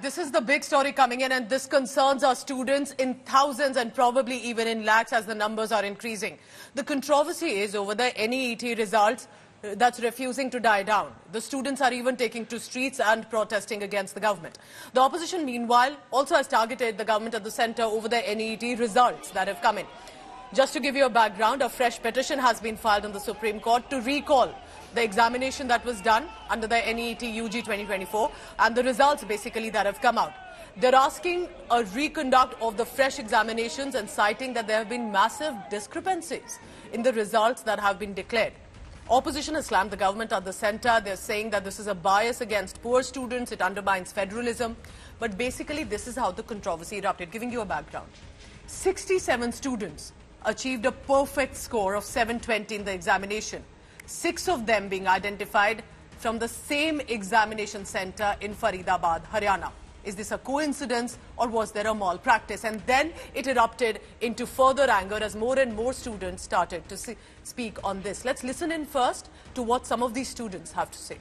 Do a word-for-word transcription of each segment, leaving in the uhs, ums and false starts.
this is the big story coming in, and this concerns our students in thousands and probably even in lakhs as the numbers are increasing. The controversy is over the N E E T results uh, that's refusing to die down. The students are even taking to streets and protesting against the government. The opposition, meanwhile, also has targeted the government at the centre over the N E E T results that have come in. Just to give you a background, a fresh petition has been filed on the Supreme Court to recall the examination that was done under the N E E T U G twenty twenty-four and the results basically that have come out. They're asking a reconduct of the fresh examinations and citing that there have been massive discrepancies in the results that have been declared. Opposition has slammed the government at the centre. They're saying that this is a bias against poor students, it undermines federalism. But basically this is how the controversy erupted. Giving you a background. sixty-seven students achieved a perfect score of seven twenty in the examination. Six of them being identified from the same examination centre in Faridabad, Haryana. Is this a coincidence or was there a malpractice? And then it erupted into further anger as more and more students started to see, speak on this. Let's listen in first to what some of these students have to say.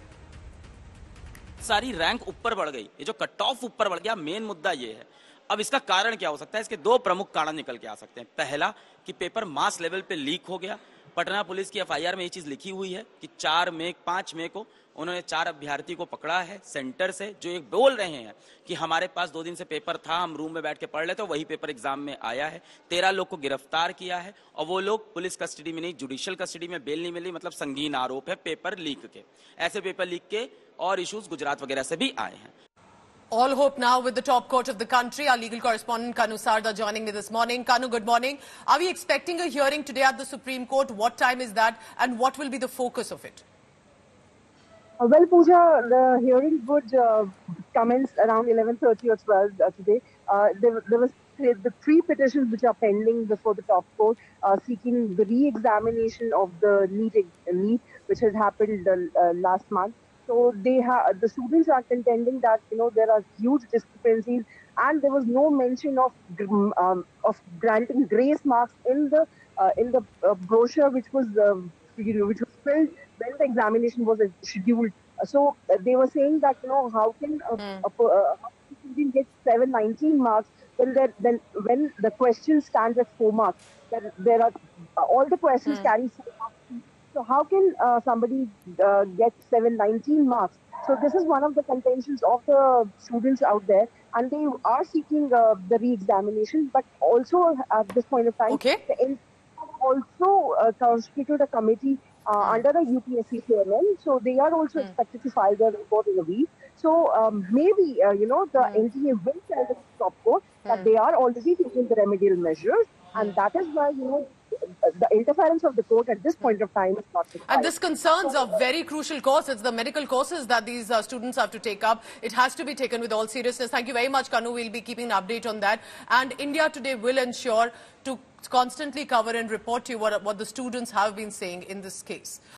सारी rank ऊपर बढ़ गई, ये जो cut off ऊपर बढ़ गया, main मुद्दा ये है। अब इसका कारण क्या हो सकता है? इसके दो प्रमुख कारण निकल के आ सकते हैं। पहला कि पेपर मास लेवल पे लीक हो गया। पटना पुलिस की एफ आई आर में ये चीज लिखी हुई है कि चार मई पांच मई को उन्होंने चार अभ्यर्थी को पकड़ा है सेंटर से, जो एक बोल रहे हैं कि हमारे पास दो दिन से पेपर था, हम रूम में बैठ के पढ़ लेते, वही पेपर एग्जाम में आया है। तेरह लोग को गिरफ्तार किया है और वो लोग पुलिस कस्टडी में नहीं, जुडिशियल कस्टडी में, बेल नहीं मिली। मतलब संगीन आरोप है पेपर लीक के। ऐसे पेपर लीक के और इश्यूज गुजरात वगैरह से भी आए हैं। All hope now with the top court of the country. Our legal correspondent Kanu Sarda joining me this morning. Kanu, good morning. Are we expecting a hearing today at the Supreme Court? What time is that and what will be the focus of it? Uh, well, Pooja, the hearing would uh, commence around eleven thirty or twelve uh, today. Uh, there, there was th the three petitions which are pending before the top court uh, seeking the re-examination of the NEET, NEET which had happened uh, uh, last month. So they have the students are contending that you know there are huge discrepancies, and there was no mention of um, of granting grace marks in the uh, in the uh, brochure which was uh, you know, which was filled when the examination was scheduled. So uh, they were saying that you know how can a, mm. a, a, a student get seven nineteen marks when there then when the question stands at four marks? That there are uh, all the questions mm. carry four marks. So how can uh, somebody uh, get seven nineteen marks? So this is one of the contentions of the students out there, and they are seeking uh, the re-examination. But also at this point of time, okay. the N also uh, constituted a committee uh, mm. under the U P S C chairman. So they are also mm. expected to file their report in a week. So um, maybe uh, you know the mm. N T A will tell the top court mm. that they are already taking the remedial measures, mm. and that is why you know. The interference of the court at this point of time is not required. And this concerns a very crucial course. It's the medical courses that these uh, students have to take up. It has to be taken with all seriousness. Thank you very much, Kanu. We'll be keeping an update on that. And India Today will ensure to constantly cover and report to you what, what the students have been saying in this case.